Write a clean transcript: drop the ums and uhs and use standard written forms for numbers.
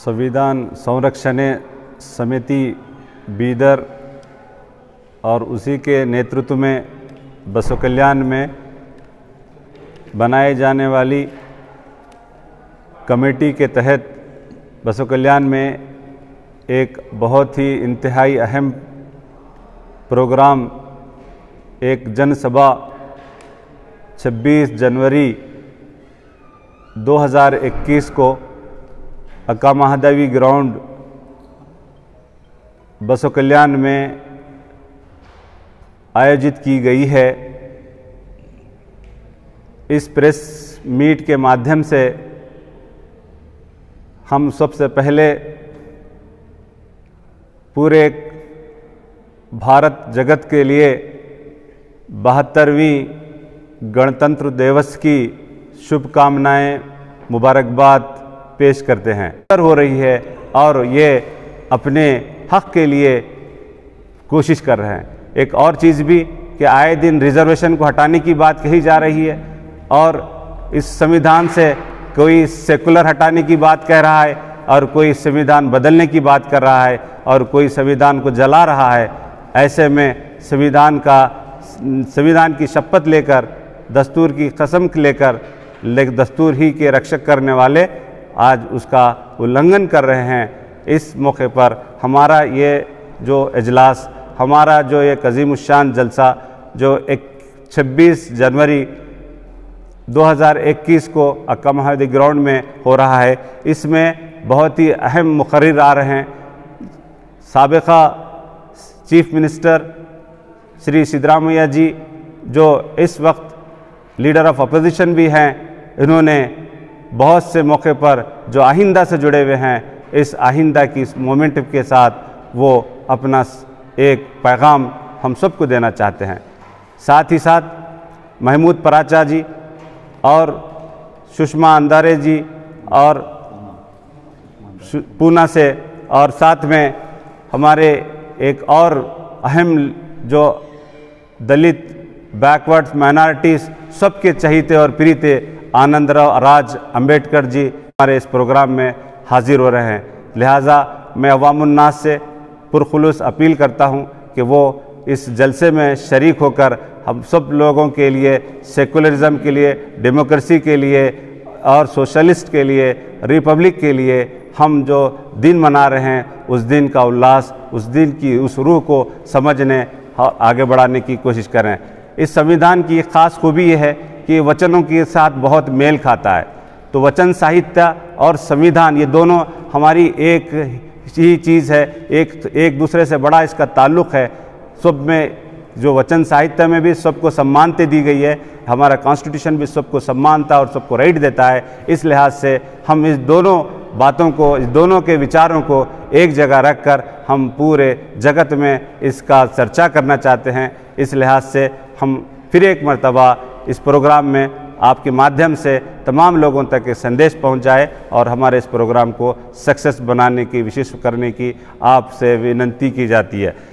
संविधान संरक्षण समिति बीदर और उसी के नेतृत्व में बसव कल्याण में बनाए जाने वाली कमेटी के तहत बसव कल्याण में एक बहुत ही इंतहाई अहम प्रोग्राम, एक जनसभा 26 जनवरी 2021 को अक्का महादेवी ग्राउंड बसव कल्याण में आयोजित की गई है। इस प्रेस मीट के माध्यम से हम सबसे पहले पूरे भारत जगत के लिए 72वीं गणतंत्र दिवस की शुभकामनाएं, मुबारकबाद पेश करते हैं। हो रही है और ये अपने हक के लिए कोशिश कर रहे हैं। एक और चीज़ भी कि आए दिन रिजर्वेशन को हटाने की बात कही जा रही है और इस संविधान से कोई सेकुलर हटाने की बात कह रहा है और कोई संविधान बदलने की बात कर रहा है और कोई संविधान को जला रहा है। ऐसे में संविधान की शपथ लेकर, दस्तूर की कसम लेकर, दस्तूर ही के रक्षक करने वाले आज उसका उल्लंघन कर रहे हैं। इस मौके पर हमारा ये जो इजलास, हमारा जो एक अज़ीमुश्शान जलसा जो 26 जनवरी 2021 को अक्का महादेवी ग्राउंड में हो रहा है, इसमें बहुत ही अहम मुकर्रिर आ रहे हैं। साबिक़ा चीफ मिनिस्टर श्री सिद्धरामैया जी, जो इस वक्त लीडर ऑफ अपोजिशन भी हैं, इन्होंने बहुत से मौके पर जो आइंदा से जुड़े हुए हैं, इस आइंदा की इस मोमेंट के साथ वो अपना एक पैगाम हम सबको देना चाहते हैं। साथ ही साथ महमूद पराचा जी और सुषमा अंधारे जी और पूना से, और साथ में हमारे एक और अहम जो दलित बैकवर्ड्स माइनॉरिटीज़ सबके चहीते और प्रीते आनंदराव राज अंबेडकर जी हमारे इस प्रोग्राम में हाजिर हो रहे हैं। लिहाजा मैं अवामुन्नास से पुरखुलूस अपील करता हूं कि वो इस जलसे में शरीक होकर हम सब लोगों के लिए, सेकुलरिज्म के लिए, डेमोक्रेसी के लिए और सोशलिस्ट के लिए, रिपब्लिक के लिए हम जो दिन मना रहे हैं, उस दिन का उल्लास, उस दिन की उस रूह को समझने, आगे बढ़ाने की कोशिश करें। इस संविधान की एक ख़ास खूबी यह है कि वचनों के साथ बहुत मेल खाता है। तो वचन साहित्य और संविधान ये दोनों हमारी एक ही चीज़ है, एक दूसरे से बड़ा इसका ताल्लुक़ है। सब में जो वचन साहित्य में भी सबको सम्मानता दी गई है, हमारा कॉन्स्टिट्यूशन भी सबको सम्मानता और सबको राइट देता है। इस लिहाज से हम इस दोनों बातों को, इस दोनों के विचारों को एक जगह रखकर हम पूरे जगत में इसका चर्चा करना चाहते हैं। इस लिहाज से हम फिर एक मर्तबा इस प्रोग्राम में आपके माध्यम से तमाम लोगों तक ये संदेश पहुंच जाए और हमारे इस प्रोग्राम को सक्सेस बनाने की, विशेष करने की आपसे विनती की जाती है।